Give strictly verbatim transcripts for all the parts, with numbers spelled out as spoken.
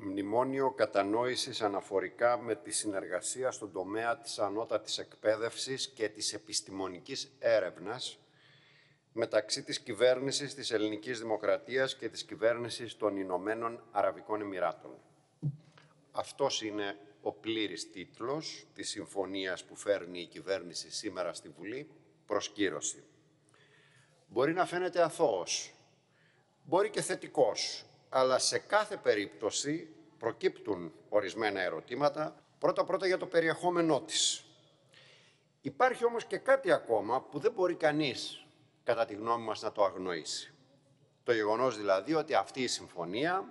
Μνημόνιο κατανόησης αναφορικά με τη συνεργασία στον τομέα της ανώτατης εκπαίδευσης και της επιστημονικής έρευνας μεταξύ της κυβέρνησης της Ελληνικής Δημοκρατίας και της κυβέρνησης των Ηνωμένων Αραβικών Εμιράτων. Αυτός είναι ο πλήρης τίτλος της συμφωνίας που φέρνει η κυβέρνηση σήμερα στη Βουλή προς κύρωση. Μπορεί να φαίνεται αθώος, μπορεί και θετικός, αλλά σε κάθε περίπτωση προκύπτουν ορισμένα ερωτήματα, πρώτα-πρώτα για το περιεχόμενό της. Υπάρχει όμως και κάτι ακόμα που δεν μπορεί κανείς, κατά τη γνώμη μας, να το αγνοήσει. Το γεγονός δηλαδή ότι αυτή η συμφωνία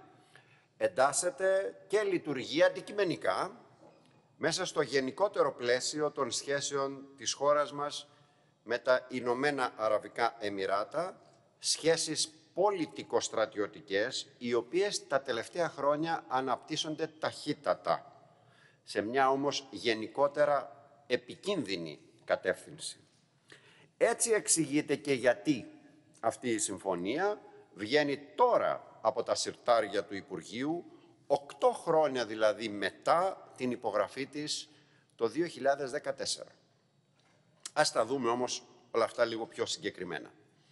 εντάσσεται και λειτουργεί αντικειμενικά μέσα στο γενικότερο πλαίσιο των σχέσεων της χώρας μας με τα Ηνωμένα Αραβικά Εμιράτα, σχέσεις πολιτικο-στρατιωτικές, οι οποίες τα τελευταία χρόνια αναπτύσσονται ταχύτατα, σε μια όμως γενικότερα επικίνδυνη κατεύθυνση. Έτσι εξηγείται και γιατί αυτή η συμφωνία βγαίνει τώρα από τα συρτάρια του Υπουργείου, οκτώ χρόνια δηλαδή μετά την υπογραφή της το δύο χιλιάδες δεκατέσσερα. Ας τα δούμε όμως όλα αυτά λίγο πιο συγκεκριμένα.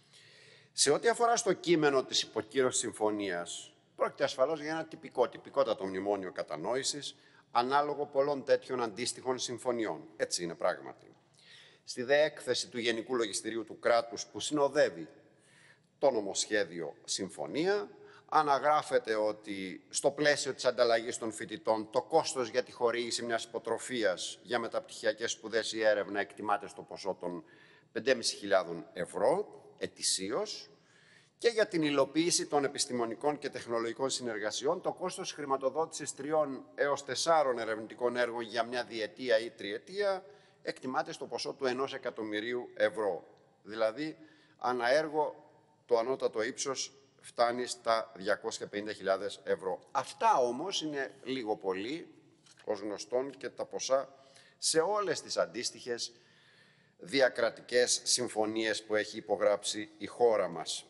Σε ό,τι αφορά στο κείμενο της υποκύρωσης συμφωνίας, πρόκειται ασφαλώς για ένα τυπικό, τυπικότατο μνημόνιο κατανόησης, ανάλογο πολλών τέτοιων αντίστοιχων συμφωνιών. Έτσι είναι πράγματι. Στη δε έκθεση του Γενικού Λογιστηρίου του κράτους που συνοδεύει το νομοσχέδιο συμφωνία, αναγράφεται ότι στο πλαίσιο της ανταλλαγής των φοιτητών το κόστος για τη χορήγηση μιας υποτροφίας για μεταπτυχιακές σπουδές ή έρευνα εκτιμάται στο ποσό των πέντε χιλιάδες πεντακόσια ευρώ ετησίως και για την υλοποίηση των επιστημονικών και τεχνολογικών συνεργασιών το κόστος χρηματοδότησης τριών έως τεσσάρων ερευνητικών έργων για μια διετία ή τριετία εκτιμάται στο ποσό του ενός εκατομμυρίου ευρώ. Δηλαδή, ανά έργο το ανώτατο ύψος φτάνει στα διακόσιες πενήντα χιλιάδες ευρώ. Αυτά όμως είναι λίγο πολύ, ως γνωστόν, και τα ποσά σε όλες τις αντίστοιχες διακρατικές συμφωνίες που έχει υπογράψει η χώρα μας.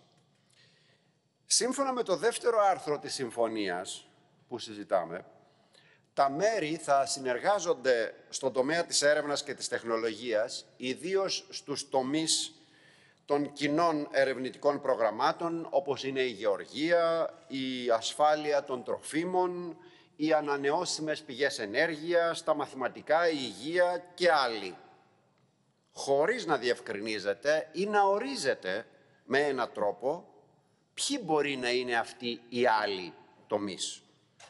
Σύμφωνα με το δεύτερο άρθρο της συμφωνίας που συζητάμε, τα μέρη θα συνεργάζονται στον τομέα της έρευνας και της τεχνολογίας, ιδίως στους τομείς των κοινών ερευνητικών προγραμμάτων, όπως είναι η γεωργία, η ασφάλεια των τροφίμων, οι ανανεώσιμες πηγές ενέργειας, τα μαθηματικά, η υγεία και άλλοι, χωρίς να διευκρινίζεται ή να ορίζεται με έναν τρόπο ποιοι μπορεί να είναι αυτοί οι άλλοι τομείς.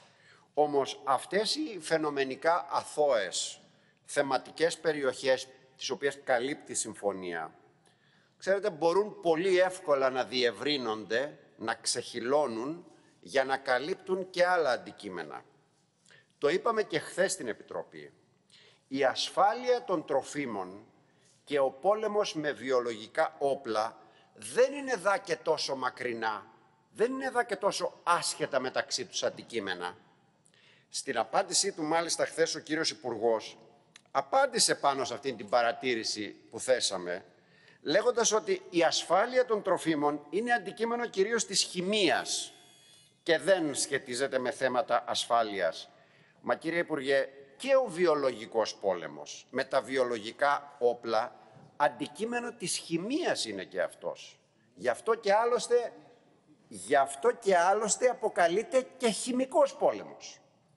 Όμως αυτές οι φαινομενικά αθώες θεματικές περιοχές τις οποίες καλύπτει η συμφωνία, ξέρετε, μπορούν πολύ εύκολα να διευρύνονται, να ξεχυλώνουν για να καλύπτουν και άλλα αντικείμενα. Το είπαμε και χθες στην Επιτροπή. Η ασφάλεια των τροφίμων και ο πόλεμος με βιολογικά όπλα δεν είναι δά και τόσο μακρινά, δεν είναι δά και τόσο άσχετα μεταξύ τους αντικείμενα. Στην απάντησή του, μάλιστα, χθες ο κύριος Υπουργός απάντησε πάνω σε αυτή την παρατήρηση που θέσαμε, λέγοντας ότι η ασφάλεια των τροφίμων είναι αντικείμενο κυρίως της χημείας και δεν σχετίζεται με θέματα ασφάλειας. Μα, κύριε Υπουργέ, και ο βιολογικός πόλεμος με τα βιολογικά όπλα αντικείμενο της χημείας είναι και αυτός. Γι' αυτό και άλλωστε, γι' αυτό και άλλωστε αποκαλείται και χημικός πόλεμος.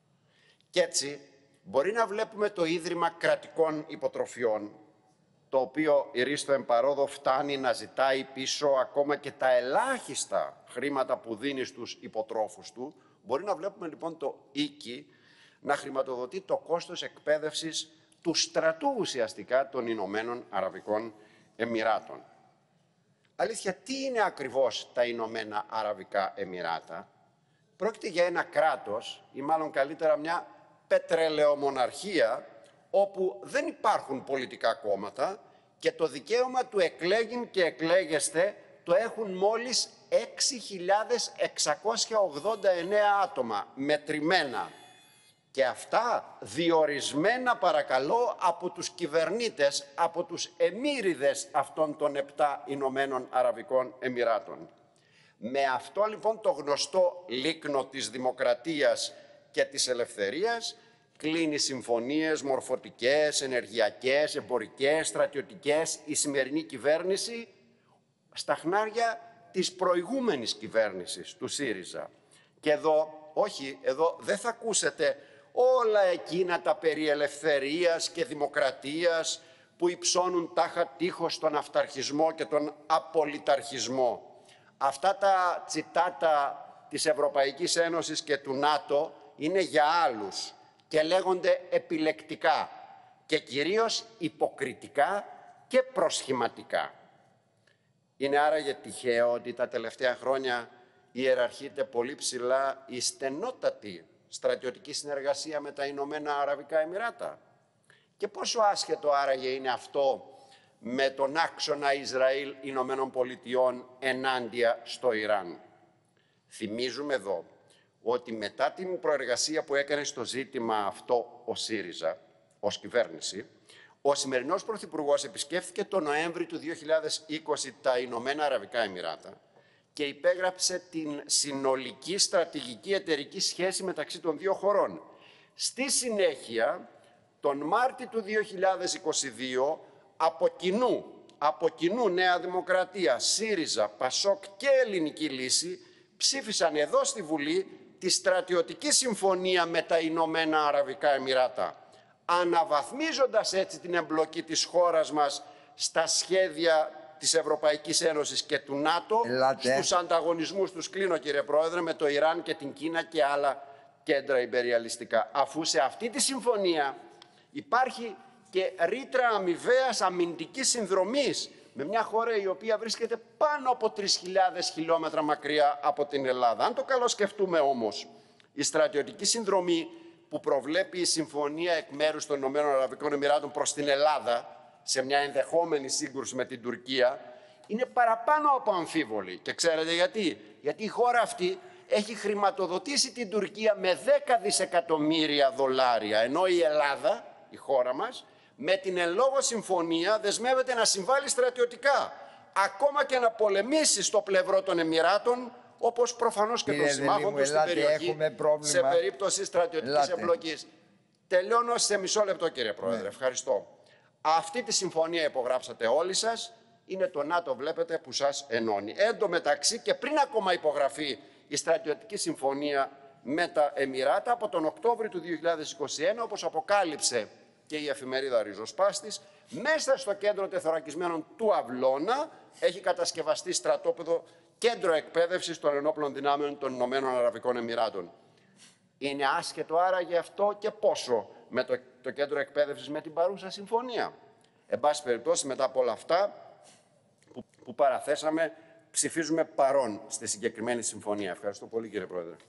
Κι έτσι μπορεί να βλέπουμε το Ίδρυμα Κρατικών Υποτροφιών, το οποίο η Ρίστο Εμπαρόδο φτάνει να ζητάει πίσω ακόμα και τα ελάχιστα χρήματα που δίνει στους υποτρόφους του, μπορεί να βλέπουμε λοιπόν το ΙΚΙ να χρηματοδοτεί το κόστος εκπαίδευσης του στρατού ουσιαστικά των Ηνωμένων Αραβικών Εμιράτων. Αλήθεια, τι είναι ακριβώς τα Ηνωμένα Αραβικά Εμιράτα? Πρόκειται για ένα κράτος, ή μάλλον καλύτερα μια πετρελαιομοναρχία, όπου δεν υπάρχουν πολιτικά κόμματα και το δικαίωμα του εκλέγειν και εκλέγεστε το έχουν μόλις έξι χιλιάδες εξακόσια ογδόντα εννέα άτομα μετρημένα. Και αυτά διορισμένα, παρακαλώ, από τους κυβερνήτες, από τους εμμύριδες αυτών των επτά Ηνωμένων Αραβικών Εμιράτων. Με αυτό λοιπόν το γνωστό λίκνο της δημοκρατίας και της ελευθερίας, κλείνει συμφωνίες μορφωτικές, ενεργειακές, εμπορικές, στρατιωτικές, η σημερινή κυβέρνηση στα χνάρια της προηγούμενης κυβέρνησης του ΣΥΡΙΖΑ. Και εδώ, όχι, εδώ δεν θα ακούσετε όλα εκείνα τα περί ελευθερίας και δημοκρατίας που υψώνουν τάχα τείχος τον αυταρχισμό και τον απολυταρχισμό. Αυτά τα τσιτάτα της Ευρωπαϊκής Ένωσης και του ΝΑΤΟ είναι για άλλους και λέγονται επιλεκτικά και κυρίως υποκριτικά και προσχηματικά. Είναι άραγε τυχαίο ότι τα τελευταία χρόνια ιεραρχείται πολύ ψηλά η στενότατη στρατιωτική συνεργασία με τα Ηνωμένα Αραβικά Εμιράτα? Και πόσο άσχετο άραγε είναι αυτό με τον άξονα Ισραήλ Ηνωμένων Πολιτειών ενάντια στο Ιράν? Θυμίζουμε εδώ ότι μετά την προεργασία που έκανε στο ζήτημα αυτό ο ΣΥΡΙΖΑ ως κυβέρνηση, ο σημερινός Πρωθυπουργός επισκέφθηκε το Νοέμβρη του δύο χιλιάδες είκοσι τα Ηνωμένα Αραβικά Εμιράτα και υπέγραψε την συνολική στρατηγική εταιρική σχέση μεταξύ των δύο χωρών. Στη συνέχεια, τον Μάρτιο του δύο χιλιάδες είκοσι δύο, από κοινού, από κοινού Νέα Δημοκρατία, ΣΥΡΙΖΑ, ΠΑΣΟΚ και Ελληνική Λύση ψήφισαν εδώ στη Βουλή τη στρατιωτική συμφωνία με τα Ηνωμένα Αραβικά Εμιράτα, αναβαθμίζοντας έτσι την εμπλοκή της χώρας μας στα σχέδια της Ευρωπαϊκής Ένωσης και του ΝΑΤΟ, Ελάτε. στους ανταγωνισμούς τους, κλείνω κύριε Πρόεδρε, με το Ιράν και την Κίνα και άλλα κέντρα ιμπεριαλιστικά. Αφού σε αυτή τη συμφωνία υπάρχει και ρήτρα αμοιβαίας αμυντικής συνδρομής με μια χώρα η οποία βρίσκεται πάνω από τρεις χιλιάδες χιλιόμετρα μακριά από την Ελλάδα. Αν το καλοσκεφτούμε όμως, η στρατιωτική συνδρομή που προβλέπει η συμφωνία εκ μέρους των Ηνωμένων Αραβικών Εμιράτων προς την Ελλάδα, σε μια ενδεχόμενη σύγκρουση με την Τουρκία, είναι παραπάνω από αμφίβολη. Και ξέρετε γιατί? Γιατί η χώρα αυτή έχει χρηματοδοτήσει την Τουρκία με δέκα δισεκατομμύρια δολάρια, ενώ η Ελλάδα, η χώρα μας, με την εν λόγω συμφωνία δεσμεύεται να συμβάλλει στρατιωτικά, ακόμα και να πολεμήσει στο πλευρό των Εμιράτων, όπως προφανώς και των συμμάχων του στην περιοχή, σε περίπτωση στρατιωτικής εμπλοκής. Τελειώνω σε μισό λεπτό, κύριε Πρόεδρε. Ναι. Ευχαριστώ. Αυτή τη συμφωνία υπογράψατε όλοι σας. Είναι το ΝΑΤΟ, βλέπετε, που σας ενώνει. Εν τω μεταξύ, και πριν ακόμα υπογραφεί η στρατιωτική συμφωνία με τα Εμιράτα, από τον Οκτώβριο του δύο χιλιάδες είκοσι ένα, όπως αποκάλυψε και η εφημερίδα Ριζοσπάστης, μέσα στο κέντρο τεθωρακισμένων του Αυλώνα έχει κατασκευαστεί στρατόπεδο, κέντρο εκπαίδευσης των ενόπλων δυνάμεων των Ηνωμένων Αραβικών Εμιράτων. Είναι άσχετο άραγε αυτό και πόσο με το, το κέντρο εκπαίδευσης με την παρούσα συμφωνία? Εν πάση περιπτώσει, μετά από όλα αυτά που, που παραθέσαμε, ψηφίζουμε παρόν στη συγκεκριμένη συμφωνία. Ευχαριστώ πολύ, κύριε Πρόεδρε.